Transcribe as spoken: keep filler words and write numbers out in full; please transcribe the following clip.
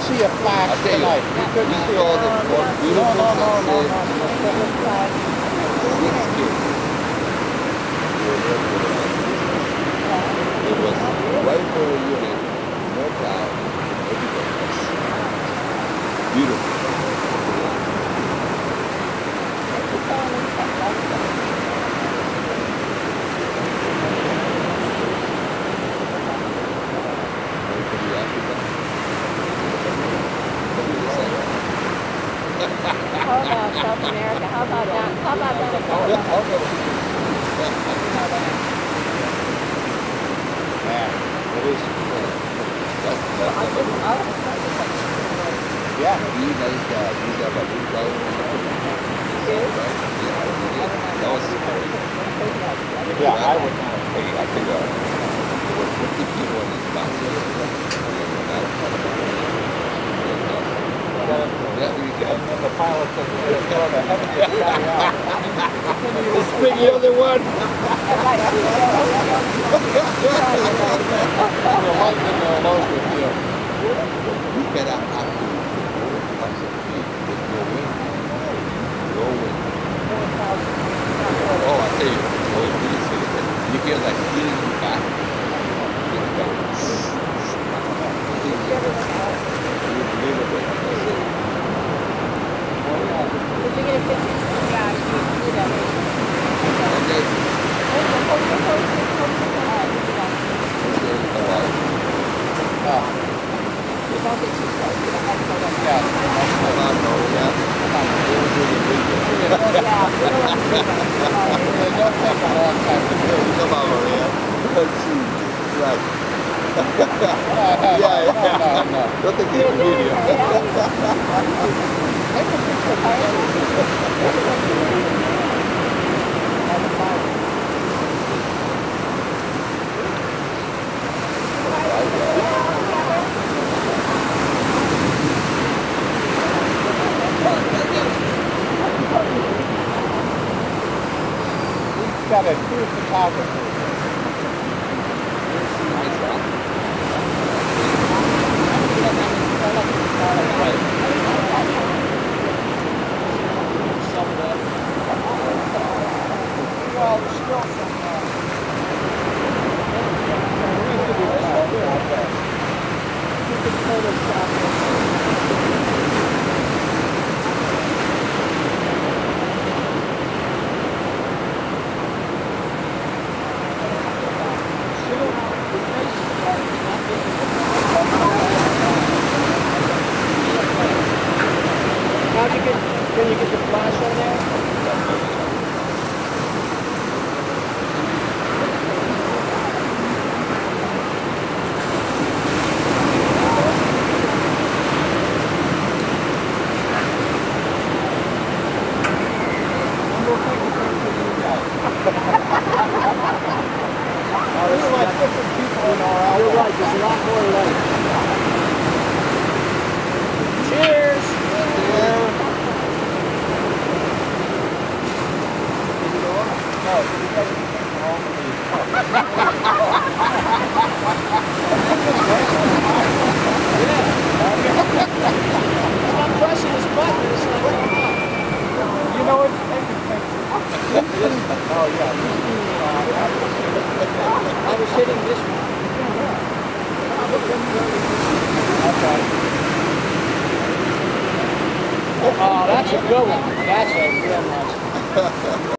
see a flash I tell you, tonight. You couldn't we see saw it. the most No, beautiful no, no, no, sunset. no, no. Six kids. We were there for the It was right for a unit, no cloud, everything was beautiful. How about South America? How about that? How about that? Man, it is. That's, that's Yeah. These nice guys, these are about two thousand people. Right? Yeah, that was scary. Yeah, I would not. Hey, I think uh, there were fifty people in this box here. Yeah, we got And the pilot said, "Well, the heaviest guy out." Let's bring the other one. You're lightning their load with you. You cannot have to touch the feet with no wind. No wind. Oh, I tell you, so it's really serious. You hear that feeling in the back. It's back. You believe it. Did you get a picture? Yeah, I did that. Okay. Oh, Don't get too close. You don't have to go that yeah. Come on, bro. Yeah. It was really big. Yeah, we don't want to see that. It don't take a long time to do. Come on, Maria. Let's see. Right. Yeah, Yeah, yeah. no, no, no. Don't take it in video. Take a picture. We've got a true photographer. Well, there's still some, uh, there used to be some here, I bet. You could Photoshop it. How'd you get, can you get the flash on there? There's like different people in our album. You're right, there's a lot more light. Cheers! Cheers! No, you guys can all I'm pressing this button, it's not going up. You know what? Oh yeah, I was hitting this one. Okay. Oh, that's a good one. That's a real nice one.